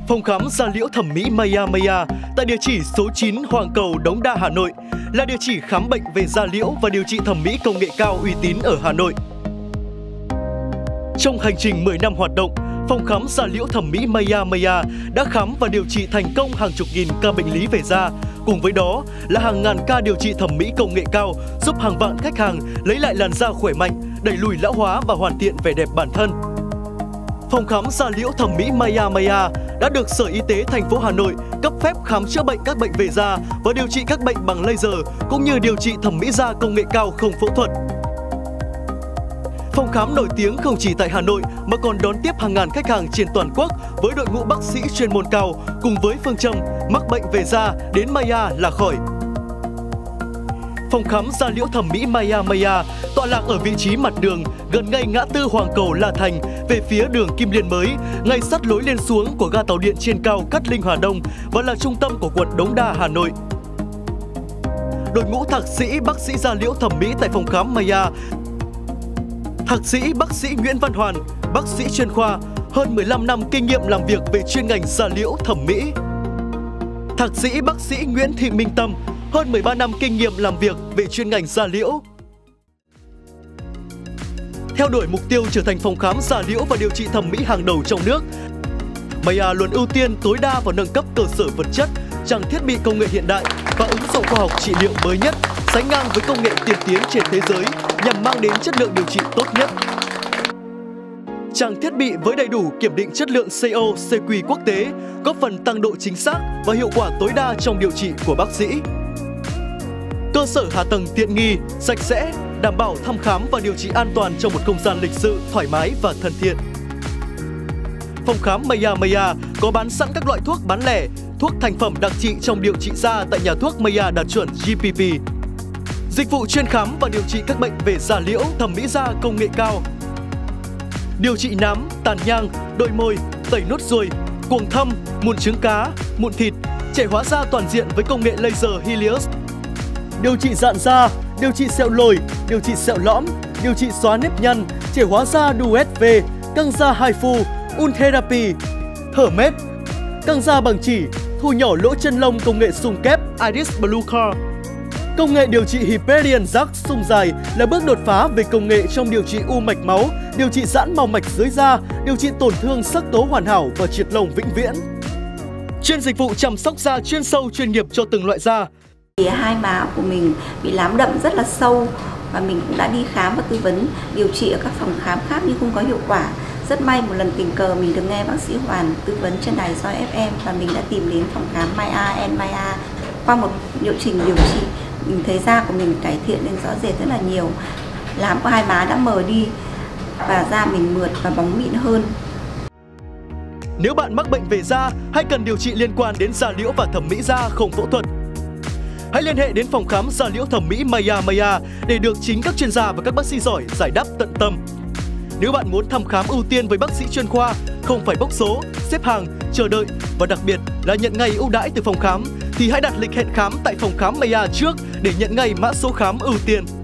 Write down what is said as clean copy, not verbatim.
Phòng khám da liễu thẩm mỹ Maya Maya tại địa chỉ số 9 Hoàng Cầu, Đống Đa, Hà Nội là địa chỉ khám bệnh về da liễu và điều trị thẩm mỹ công nghệ cao uy tín ở Hà Nội. Trong hành trình 10 năm hoạt động, phòng khám da liễu thẩm mỹ Maya Maya đã khám và điều trị thành công hàng chục nghìn ca bệnh lý về da. Cùng với đó là hàng ngàn ca điều trị thẩm mỹ công nghệ cao giúp hàng vạn khách hàng lấy lại làn da khỏe mạnh, đẩy lùi lão hóa và hoàn thiện vẻ đẹp bản thân. Phòng khám da liễu thẩm mỹ Maya Maya đã được Sở Y tế thành phố Hà Nội cấp phép khám chữa bệnh các bệnh về da và điều trị các bệnh bằng laser cũng như điều trị thẩm mỹ da công nghệ cao không phẫu thuật. Phòng khám nổi tiếng không chỉ tại Hà Nội mà còn đón tiếp hàng ngàn khách hàng trên toàn quốc với đội ngũ bác sĩ chuyên môn cao cùng với phương châm mắc bệnh về da đến Maya là khỏi. Phòng khám da liễu thẩm mỹ Maya Maya tọa lạc ở vị trí mặt đường gần ngay ngã tư Hoàng Cầu La Thành về phía đường Kim Liên mới, ngay sát lối lên xuống của ga tàu điện trên cao Cát Linh Hà Đông và là trung tâm của quận Đống Đa, Hà Nội. Đội ngũ thạc sĩ bác sĩ da liễu thẩm mỹ tại phòng khám Maya: Thạc sĩ bác sĩ Nguyễn Văn Hoàn, bác sĩ chuyên khoa, hơn 15 năm kinh nghiệm làm việc về chuyên ngành da liễu thẩm mỹ. Thạc sĩ bác sĩ Nguyễn Thị Minh Tâm, hơn 13 năm kinh nghiệm làm việc về chuyên ngành da liễu. Theo đuổi mục tiêu trở thành phòng khám da liễu và điều trị thẩm mỹ hàng đầu trong nước, Maya luôn ưu tiên tối đa vào nâng cấp cơ sở vật chất, trang thiết bị công nghệ hiện đại và ứng dụng khoa học trị liệu mới nhất, sánh ngang với công nghệ tiên tiến trên thế giới nhằm mang đến chất lượng điều trị tốt nhất. Trang thiết bị với đầy đủ kiểm định chất lượng CO, CQ quốc tế, góp phần tăng độ chính xác và hiệu quả tối đa trong điều trị của bác sĩ. Cơ sở hạ tầng tiện nghi, sạch sẽ, đảm bảo thăm khám và điều trị an toàn trong một không gian lịch sự, thoải mái và thân thiện. Phòng khám Maya Maya có bán sẵn các loại thuốc bán lẻ, thuốc thành phẩm đặc trị trong điều trị da tại nhà thuốc Maya đạt chuẩn GPP. Dịch vụ chuyên khám và điều trị các bệnh về da liễu, thẩm mỹ da công nghệ cao. Điều trị nám, tàn nhang, đôi môi, tẩy nốt ruồi, cuồng thâm, mụn trứng cá, mụn thịt, trẻ hóa da toàn diện với công nghệ laser Helios. Điều trị dạn da, điều trị sẹo lồi, điều trị sẹo lõm, điều trị xóa nếp nhăn, trẻ hóa da DUSV, căng da HIFU, Untherapy, thở mép, căng da bằng chỉ, thu nhỏ lỗ chân lông công nghệ xung kép Iris Blue Core. Công nghệ điều trị Hyperion Jack sung dài là bước đột phá về công nghệ trong điều trị u mạch máu, điều trị giãn mao mạch dưới da, điều trị tổn thương sắc tố hoàn hảo và triệt lông vĩnh viễn. Chuyên dịch vụ chăm sóc da chuyên sâu chuyên nghiệp cho từng loại da. Hai má của mình bị nám đậm rất là sâu và mình cũng đã đi khám và tư vấn điều trị ở các phòng khám khác nhưng không có hiệu quả. Rất may một lần tình cờ mình được nghe bác sĩ Hoàn tư vấn trên đài Soi FM và mình đã tìm đến phòng khám Maya Maya. Qua một liệu trình điều trị, mình thấy da của mình cải thiện lên rõ rệt rất là nhiều. Nám của hai má đã mờ đi và da mình mượt và bóng mịn hơn. Nếu bạn mắc bệnh về da hay cần điều trị liên quan đến da liễu và thẩm mỹ da không phẫu thuật, hãy liên hệ đến phòng khám da liễu thẩm mỹ Maya Maya để được chính các chuyên gia và các bác sĩ giỏi giải đáp tận tâm. Nếu bạn muốn thăm khám ưu tiên với bác sĩ chuyên khoa, không phải bốc số, xếp hàng, chờ đợi và đặc biệt là nhận ngay ưu đãi từ phòng khám, thì hãy đặt lịch hẹn khám tại phòng khám Maya trước để nhận ngay mã số khám ưu tiên.